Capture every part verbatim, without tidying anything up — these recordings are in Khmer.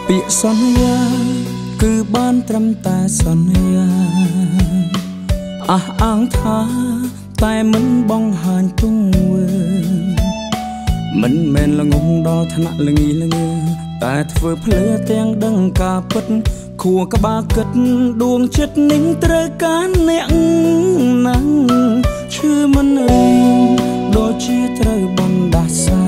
ពាក្យសន្យាគឺបានត្រឹមតែសន្យាអះអាងថាតែមិនបង្ហាញទង្វើមិនមែនល្ងងដល់ថ្នាក់ល្ងីល្ងើតែធ្វើភ្លឺទាំងដឹងការពិតខួរក្បាលគិតដួងចិត្តនឹងត្រូវការអ្នកណាំងឈឺមិនរៀងដូចជាត្រូវបណ្ដាសា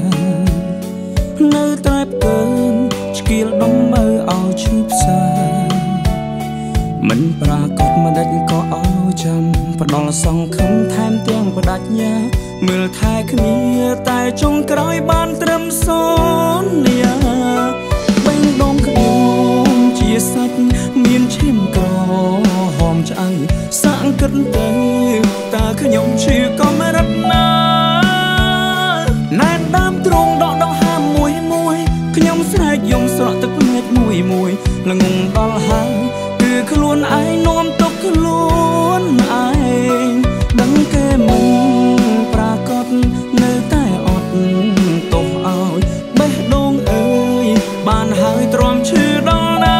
នៅតែផ្កើនឆ្កៀលដំមើឲ្យឈឺផ្សាមិនប្រាកដមិនដេចក៏ឲ្យចាំផ្ដល់សង្ឃឹមថែមទាំងបដិញ្ញាមើលថែគ្នាតែចុងក្រោយបានត្រឹមសន្យាបេះដូងខ្ញុំជាសាច់មានឈាមក្រហមឆ្អៅសាក់គិតទៅតើខ្ញុំឈឺក៏មិនរត់ណាណែនដើមទ្រូងដកដង្ហើមមួយមួយខ្ញុំស្រែកយំស្រក់ទឹកភ្នែកមួយមួយល្ងងដល់ហើយគឺខ្លួនឯងនាំទុកខ្លួនឯងដឹងគេមិនប្រាកដនៅតែអត់ទោសឲ្យបេះដូងអើយបានហើយទ្រាំឈឺដល់ណា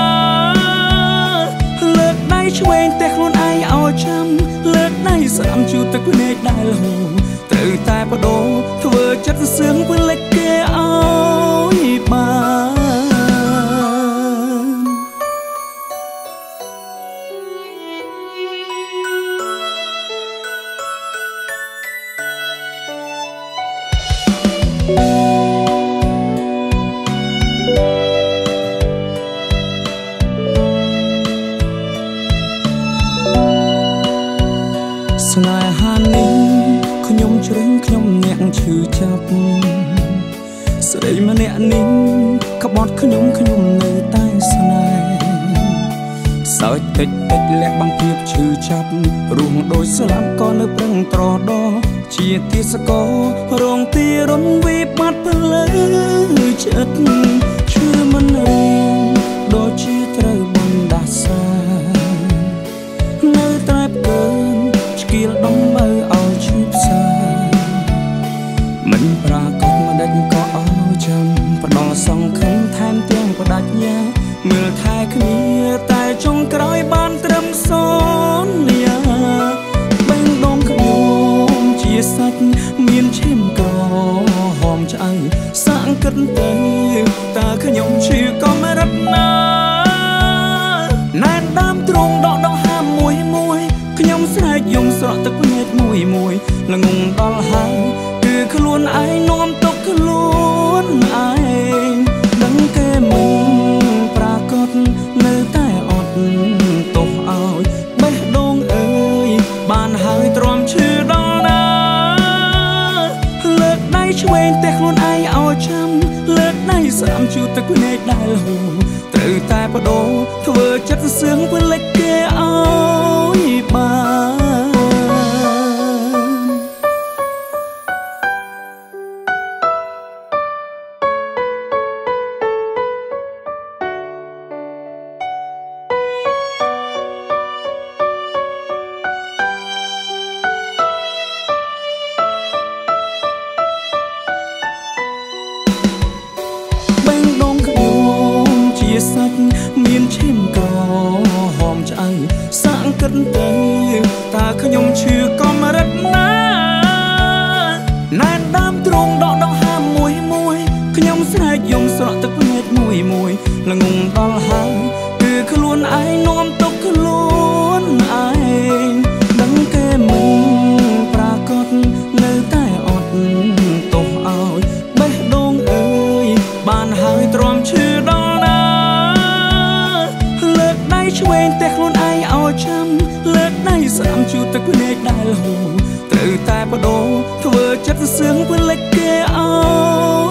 លើកដៃឆ្វេងតែខ្លួនឯងឲ្យចាំលើកដៃស្រាំជូតទឹកភ្នែកដែលហូរត្រូវតែបដូរធ្វើចិត្តសឿងពលិចគេឲ្យបានស្នេហានេះខ្ញុំជ្រឹងខ្ញុំអ្នកឈឺចាប់ស្រីម្នាក់នេះក្បត់ខ្ញុំខ្ញុំនៅតែស្នេហ៍សើចតិចតិចលះបង់ភាពឈឺចាប់រស់ដូចស្លាប់ក៏នៅប្រឹងត្រដរជាទាសករងទីរនវិបត្តិផ្លូវចិត្តឈឺមិនរៀងដូចជាត្រូវបណ្ដាសានៅតែផ្កើនឆ្កៀលដំមើឲ្យឈឺផ្សាមិនប្រាកដមិនដេចក៏ឲ្យចាំផ្ដល់សង្ឃឹមថែមទាំងបដិញ្ញាមើលថែគ្នាតែចុងក្រោយបានត្រឹមសន្យាបេះដូងខ្ញុំជាសាច់មានឈាមក្រហមឆ្អៅសាក់គិតទៅតើខ្ញុំឈឺក៏មិនរត់ណាណែនដើមទ្រូងដកដង្ហើមមួយមួយខ្ញុំស្រែកយំស្រក់ទឹកភ្នែកមួយមួយល្ងងដល់ហើយគឺខ្លួនឯងនាំទុកខ្លួនឯងដឹងគេមិនប្រាកដនៅតែអត់ទោសឲ្យបេះដូងអើយបានហើយទ្រាំឈឺដល់ណាលើកដៃឆ្វេងតែខ្លួនឯងឲ្យចាំលើកដៃស្រាំជូតទឹកភ្នែកដែលហូរត្រូវតែបដូរធ្វើចិត្តសឿងពលិចគេឲ្យបានសាច់មានឈាមក្រហមឆ្អៅសាក់គិតទៅតើខ្ញុំឈឺក៏មិនរត់ណាណែនដើមទ្រូងដកដង្ហើមមួយមួយខ្ញុំស្រែកយំស្រក់ទឹកភ្នែកមួយមួយល្ងងដល់ហើយគឺខ្លួនឯងនាំទុកខ្លួនឯងដឹងគេមិនប្រាកដនៅតែអត់ទោសឲ្យបេះដូងអើយបានហើយទ្រាំឈឺដល់ណាឆ្វេងតែខ្លួនឯងឲ្យចាំលើកដៃស្រាំជូតទឹកភ្នែកដែលហូរត្រូវតែបដូរធ្វើចិត្តសឿងពលិចគេឲ្យ